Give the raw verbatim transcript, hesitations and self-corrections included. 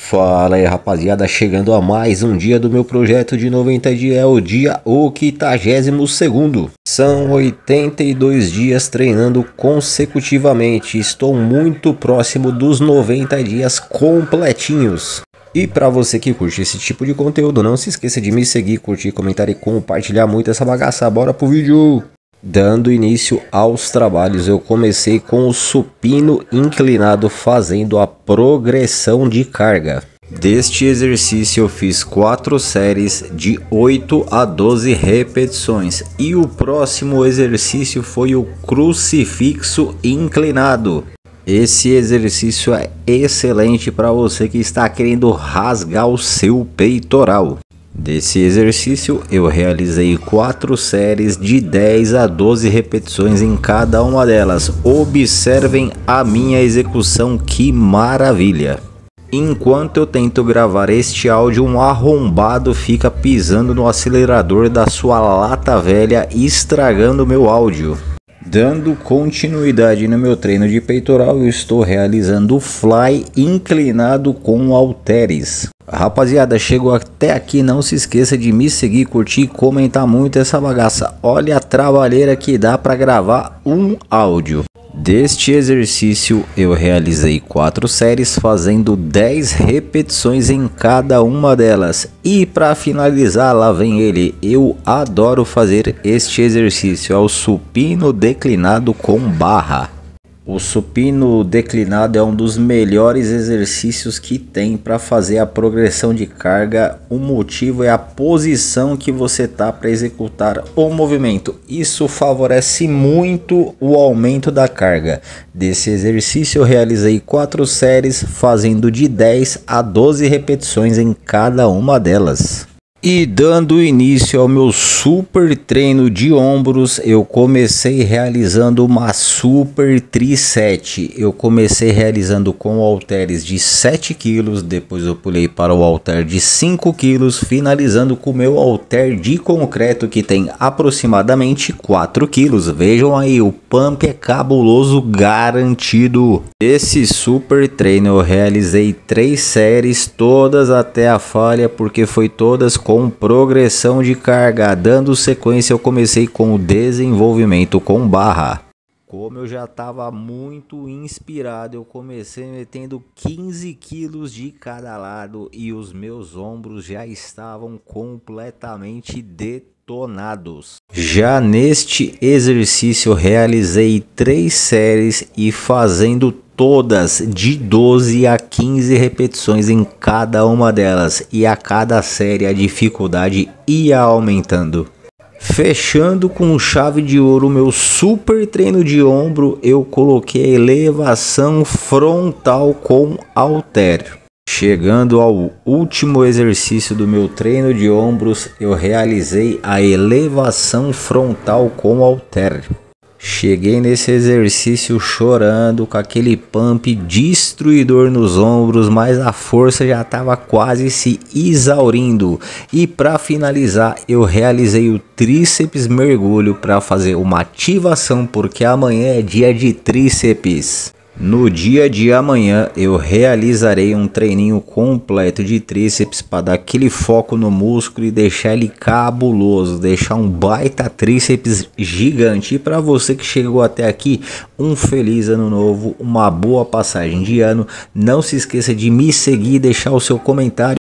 Fala aí, rapaziada, chegando a mais um dia do meu projeto de noventa dias, é o dia oitagésimo segundo. São oitenta e dois dias treinando consecutivamente, estou muito próximo dos noventa dias completinhos. E para você que curte esse tipo de conteúdo, não se esqueça de me seguir, curtir, comentar e compartilhar muito essa bagaça. Bora pro vídeo! Dando início aos trabalhos, eu comecei com o supino inclinado fazendo a progressão de carga. Deste exercício eu fiz quatro séries de oito a doze repetições e o próximo exercício foi o crucifixo inclinado. Esse exercício é excelente para você que está querendo rasgar o seu peitoral. Desse exercício eu realizei quatro séries de dez a doze repetições em cada uma delas. Observem a minha execução, que maravilha! Enquanto eu tento gravar este áudio, um arrombado fica pisando no acelerador da sua lata velha, estragando meu áudio. Dando continuidade no meu treino de peitoral, eu estou realizando o fly inclinado com halteres. Rapaziada, chegou até aqui, não se esqueça de me seguir, curtir e comentar muito essa bagaça. Olha a trabalheira que dá para gravar um áudio. Deste exercício eu realizei quatro séries fazendo dez repetições em cada uma delas. E para finalizar, lá vem ele, eu adoro fazer este exercício, é o supino declinado com barra. O supino declinado é um dos melhores exercícios que tem para fazer a progressão de carga. O motivo é a posição que você tá para executar o movimento. Isso favorece muito o aumento da carga. Desse exercício eu realizei quatro séries fazendo de dez a doze repetições em cada uma delas. E dando início ao meu super treino de ombros, eu comecei realizando uma super tricep. Eu comecei realizando com halteres de sete quilos, depois eu pulei para o halter de cinco quilos, finalizando com o meu halter de concreto que tem aproximadamente quatro quilos. Vejam aí, o pump é cabuloso, garantido. Esse super treino eu realizei três séries, todas até a falha, porque foi todas com progressão de carga. Dando sequência eu comecei com o desenvolvimento com barra. Como eu já estava muito inspirado, eu comecei metendo quinze quilos de cada lado e os meus ombros já estavam completamente detonados. Já neste exercício eu realizei três séries e fazendo todas de doze a quinze repetições em cada uma delas, e a cada série a dificuldade ia aumentando. Fechando com chave de ouro meu super treino de ombro, eu coloquei a elevação frontal com halter. Chegando ao último exercício do meu treino de ombros, eu realizei a elevação frontal com halter. Cheguei nesse exercício chorando, com aquele pump destruidor nos ombros, mas a força já estava quase se exaurindo. E para finalizar, eu realizei o tríceps mergulho para fazer uma ativação, porque amanhã é dia de tríceps. No dia de amanhã eu realizarei um treininho completo de tríceps para dar aquele foco no músculo e deixar ele cabuloso, deixar um baita tríceps gigante. E para você que chegou até aqui, um feliz ano novo, uma boa passagem de ano. Não se esqueça de me seguir e deixar o seu comentário.